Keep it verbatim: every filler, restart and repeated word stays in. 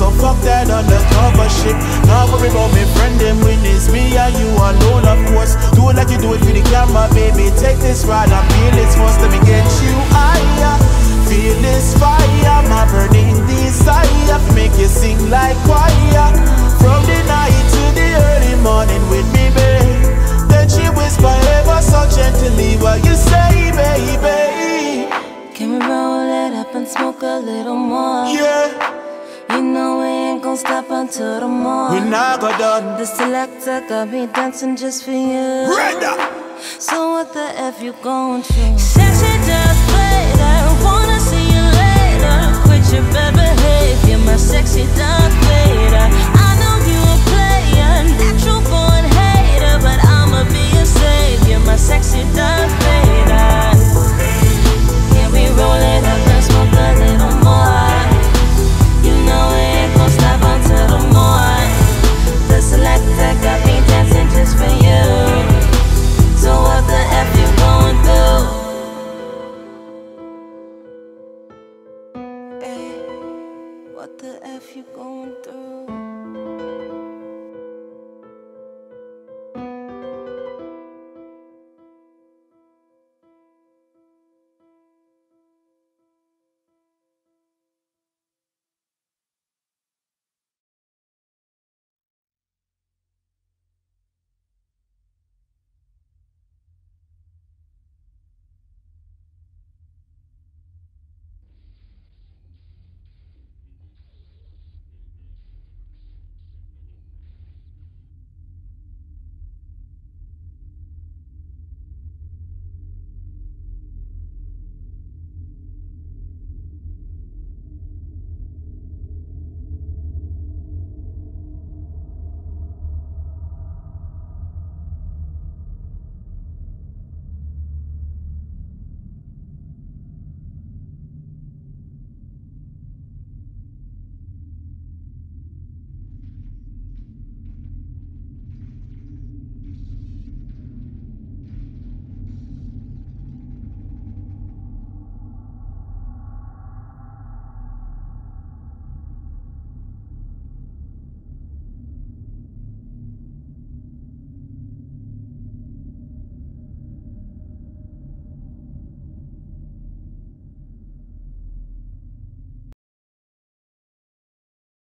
so fuck that undercover shit. Now worry about me friend them when it's me and you alone, of course. Do it like you do it for the camera, baby. Take this ride and feel this force. Let me get you higher. Feel this fire, my burning desire. Make you sing like choir. From the night to the early morning with me, babe. Then she whisper ever so gently what you say, baby. Can we roll it up and smoke a little more? Yeah. You know we ain't gon' stop until the morning. We not got done. The selector got me dancing just for you. Brenda. So what the F you gon' do? Sexy Darth Vader, wanna see you later. Quit your bad behavior, my sexy Darth Vader.